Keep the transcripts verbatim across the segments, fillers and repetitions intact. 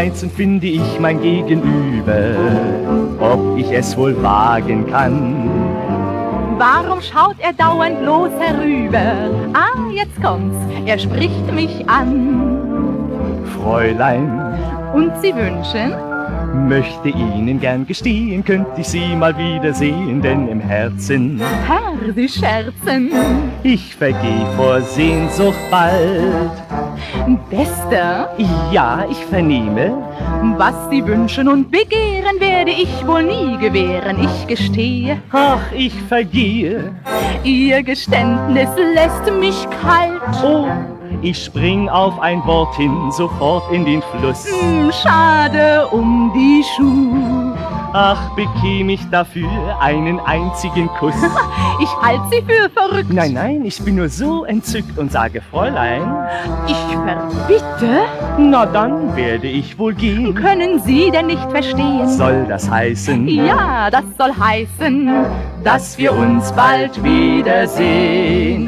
reizend finde ich mein Gegenüber, ob ich es wohl wagen kann. Warum schaut er dauernd bloß herüber? Ah, jetzt kommt's, er spricht mich an. Fräulein, und Sie wünschen? Möchte Ihnen gern gestehen, könnte ich Sie mal wiedersehen, denn im Herzen, Herr, Sie scherzen, ich vergeh vor Sehnsucht bald. Bester, ja, ich vernehme, was Sie wünschen und begehren, werde ich wohl nie gewähren, ich gestehe. Ach, ich vergehe, Ihr Geständnis lässt mich kalt. Oh, ich spring auf ein Wort hin, sofort in den Fluss. Hm, schade um die Schuh. Ach, bekäm ich dafür einen einzigen Kuss. Ich halte Sie für verrückt. Nein, nein, ich bin nur so entzückt und sage, Fräulein, ich verbitte? Na, dann werde ich wohl gehen. Können Sie denn nicht verstehen? Soll das heißen? Ja, das soll heißen, dass wir uns bald wiedersehen.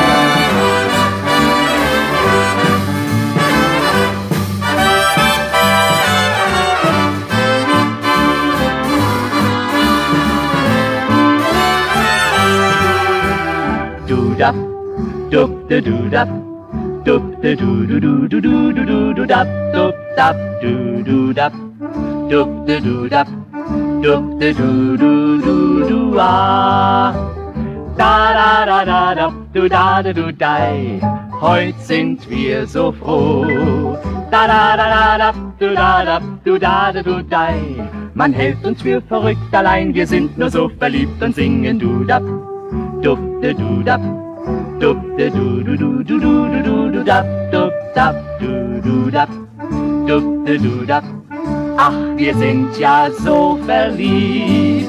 Dudap, dup de dudap, dup de du du du du du du du du dap, dup dap du du dap, dup de dudap, dup de du du du du ah. Da da da da dap, du da da du dai, heut sind wir so froh. Da da da da dap, du da dap, du da da du dai, man hält uns für verrückt, allein wir sind nur so verliebt und singen dudap. Dup de du dap, dup de du du du du du du du du dap, dup dap du du dap, dup de du dap. Ach, wir sind ja so verliebt.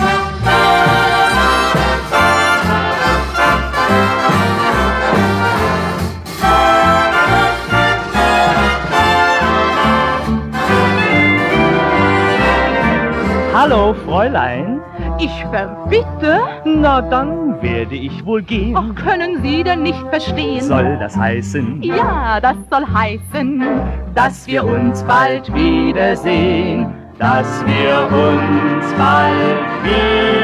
Hallo, Fräulein. Ich verbitte? Na, dann werde ich wohl gehen. Ach, können Sie denn nicht verstehen? Soll das heißen? Ja, das soll heißen, dass wir uns bald wiedersehen, dass wir uns bald wiedersehen.